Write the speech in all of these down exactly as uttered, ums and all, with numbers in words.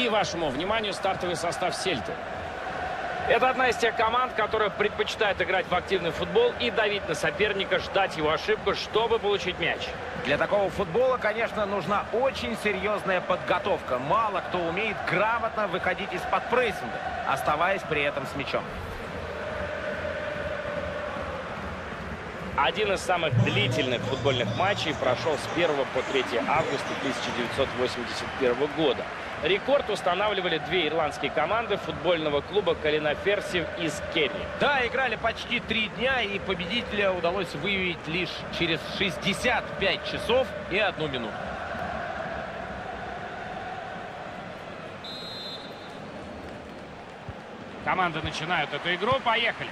И вашему вниманию стартовый состав Сельты. Это одна из тех команд, которая предпочитает играть в активный футбол и давить на соперника, ждать его ошибку, чтобы получить мяч. Для такого футбола, конечно, нужна очень серьезная подготовка. Мало кто умеет грамотно выходить из-под прессинга, оставаясь при этом с мячом. Один из самых длительных футбольных матчей прошел с первого по третье августа тысяча девятьсот восемьдесят первого года. Рекорд устанавливали две ирландские команды футбольного клуба Калинаферсив из Керри. Да, играли почти три дня, и победителя удалось выявить лишь через шестьдесят пять часов и одну минуту. Команды начинают эту игру. Поехали.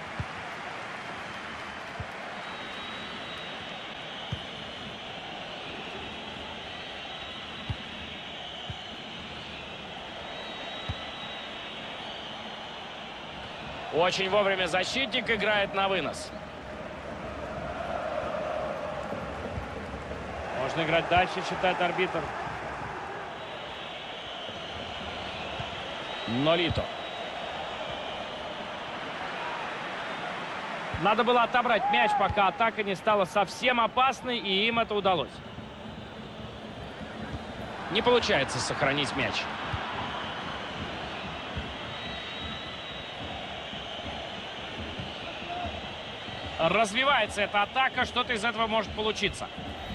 Очень вовремя защитник играет на вынос. Можно играть дальше, считает арбитр. Нолито. Надо было отобрать мяч, пока атака не стала совсем опасной, и им это удалось. Не получается сохранить мяч. Развивается эта атака, что-то из этого может получиться.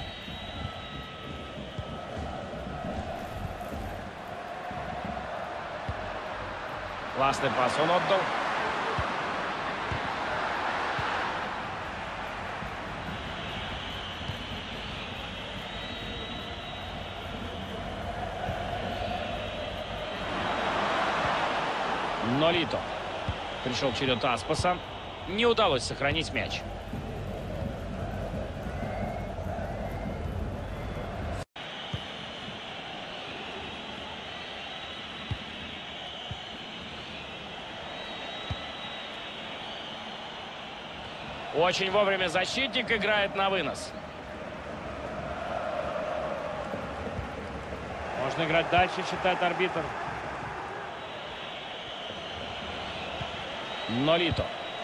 Классный пас он отдал. Нолито. Пришел черед Аспаса. Не удалось сохранить мяч. Очень вовремя защитник играет на вынос. Можно играть дальше, считает арбитр. Нолито.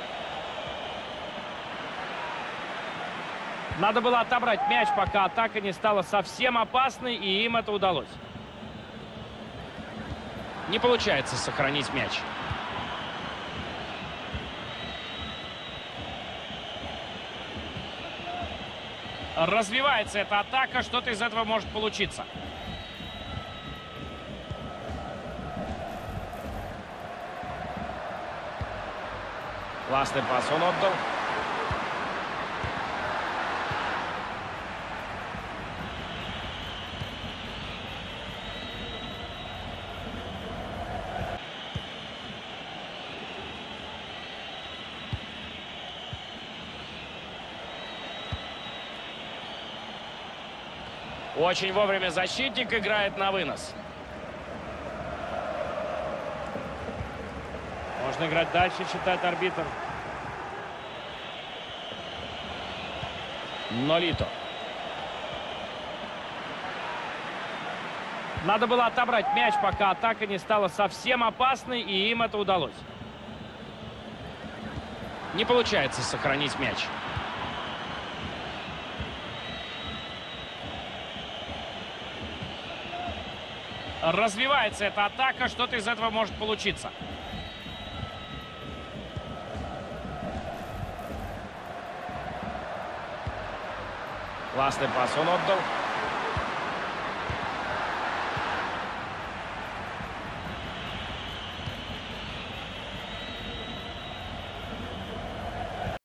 Надо было отобрать мяч, пока атака не стала совсем опасной, и им это удалось. Не получается сохранить мяч. Развивается эта атака, что-то из этого может получиться. Классный пас он отдал. Очень вовремя защитник играет на вынос. Можно играть дальше, считает арбитр. Нолито. Надо было отобрать мяч, пока атака не стала совсем опасной, и им это удалось. Не получается сохранить мяч. Развивается эта атака, что-то из этого может получиться. Классный пас он отдал.